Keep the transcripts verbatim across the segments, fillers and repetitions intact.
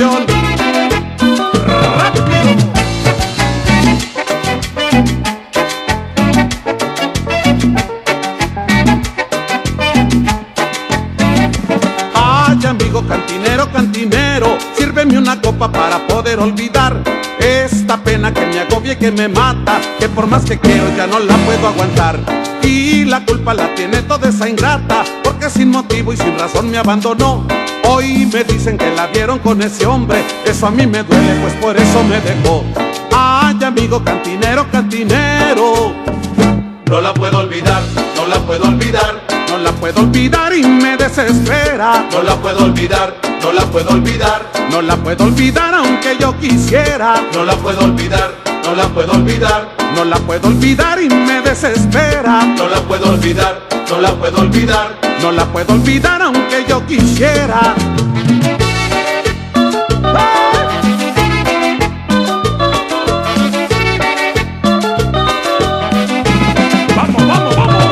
canción. ¡Rápido! Ay, amigo cantinero, cantinero, sírveme una copa para poder olvidar esta pena que me agobia y que me mata, que por más que quiero ya no la puedo aguantar. Y la culpa la tiene toda esa ingrata, porque sin motivo y sin razón me abandonó. Hoy me dicen que la vieron con ese hombre, eso a mí me duele, pues por eso me dejó. Ay, amigo cantinero, cantinero, no la puedo olvidar, no la puedo olvidar, no la puedo olvidar y me desespera. no la puedo olvidar, no la puedo olvidar, No la puedo olvidar aunque yo quisiera. no la puedo olvidar, no la puedo olvidar, No la puedo olvidar y me desespera. no la puedo olvidar, no la puedo olvidar. No la puedo olvidar aunque yo quisiera. ¡Vamos, vamos, vamos!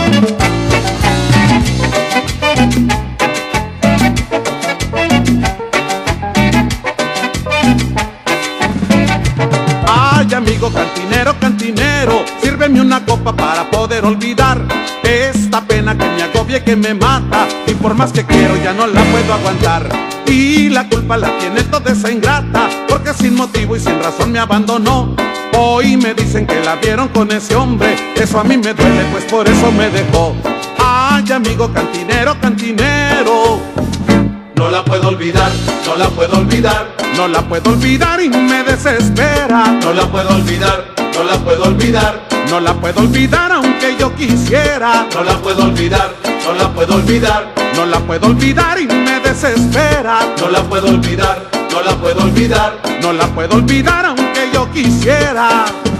Ay, amigo cantinero, cantinero, sírveme una copa para poder olvidar esta pena que me agobia y que me mata, y por más que quiero ya no la puedo aguantar. Y la culpa la tiene toda esa ingrata, porque sin motivo y sin razón me abandonó. Hoy me dicen que la vieron con ese hombre, eso a mí me duele, pues por eso me dejó. Ay, amigo cantinero, cantinero, No la puedo olvidar, no la puedo olvidar, no la puedo olvidar y me desespera. no la puedo olvidar, no la puedo olvidar, No la puedo olvidar aunque yo quisiera. no la puedo olvidar, no la puedo olvidar, No la puedo olvidar y me desespera. no la puedo olvidar, no la puedo olvidar. No la puedo olvidar aunque yo quisiera.